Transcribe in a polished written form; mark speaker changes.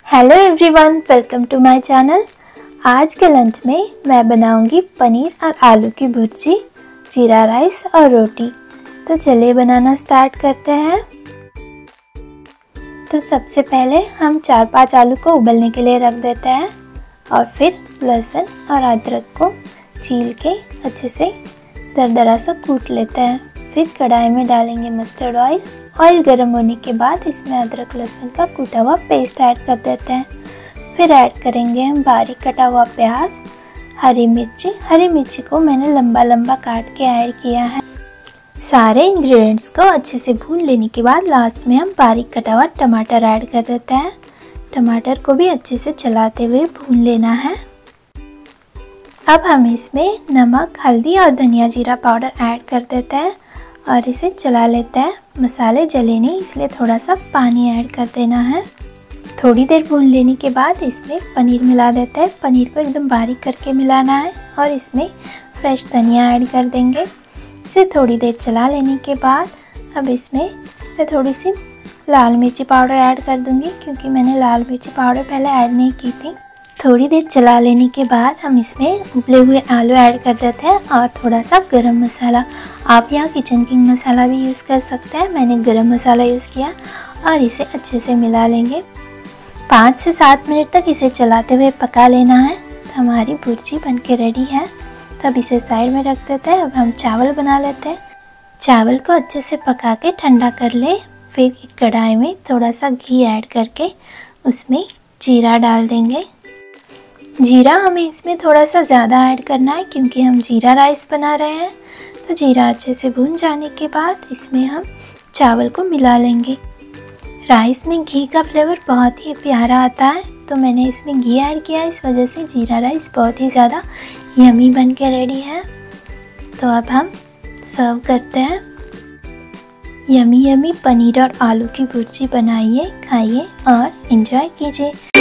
Speaker 1: Hello everyone, welcome to my channel. आज के lunch में मैं बनाऊंगी पनीर और आलू की भुर्जी, जीरा राइस और रोटी। तो चलिए बनाना स्टार्ट करते हैं। तो सबसे पहले हम 4-5 आलू को उबलने के लिए रख देते हैं और फिर लहसुन और अदरक को छील के अच्छे से दरदरा सा कूट लेते हैं। फिर कढ़ाई में डालेंगे मस्टर्ड ऑयल। ऑयल गर्म होने के बाद इसमें अदरक लहसुन का कूटा हुआ पेस्ट ऐड कर देते हैं। फिर ऐड करेंगे हम बारीक कटा हुआ प्याज, हरी मिर्ची को मैंने लंबा लंबा काट के ऐड किया है। सारे इंग्रेडिएंट्स को अच्छे से भून लेने के बाद लास्ट में हम बारीक कटा हुआ टमाटर ऐड कर देते हैं। टमाटर को भी अच्छे से चलाते हुए भून लेना है। अब हम इसमें नमक, हल्दी और धनिया जीरा पाउडर ऐड कर देते हैं और इसे चला लेते हैं। मसाले जले नहीं, इसलिए थोड़ा सा पानी ऐड कर देना है। थोड़ी देर भून लेने के बाद इसमें पनीर मिला देते हैं। पनीर को एकदम बारीक करके मिलाना है और इसमें फ्रेश धनिया ऐड कर देंगे। इसे थोड़ी देर चला लेने के बाद अब इसमें मैं थोड़ी सी लाल मिर्ची पाउडर ऐड कर दूंगी, क्योंकि मैंने लाल मिर्ची पाउडर पहले ऐड नहीं की थी। थोड़ी देर चला लेने के बाद हम इसमें उबले हुए आलू ऐड कर देते हैं और थोड़ा सा गरम मसाला। आप यहाँ किचन किंग मसाला भी यूज़ कर सकते हैं, मैंने गरम मसाला यूज़ किया और इसे अच्छे से मिला लेंगे। 5 से 7 मिनट तक इसे चलाते हुए पका लेना है। तो हमारी भुर्जी बनके रेडी है। तब इसे साइड में रख देते हैं। अब हम चावल बना लेते हैं। चावल को अच्छे से पका के ठंडा कर ले। फिर एक कढ़ाई में थोड़ा सा घी ऐड करके उसमें जीरा डाल देंगे। जीरा हमें इसमें थोड़ा सा ज़्यादा ऐड करना है, क्योंकि हम जीरा राइस बना रहे हैं। तो जीरा अच्छे से भून जाने के बाद इसमें हम चावल को मिला लेंगे। राइस में घी का फ्लेवर बहुत ही प्यारा आता है, तो मैंने इसमें घी ऐड किया। इस वजह से जीरा राइस बहुत ही ज़्यादा यमी बन के रेडी है। तो अब हम सर्व करते हैं। यमी यमी पनीर और आलू की भुर्जी बनाइए, खाइए और एंजॉय कीजिए।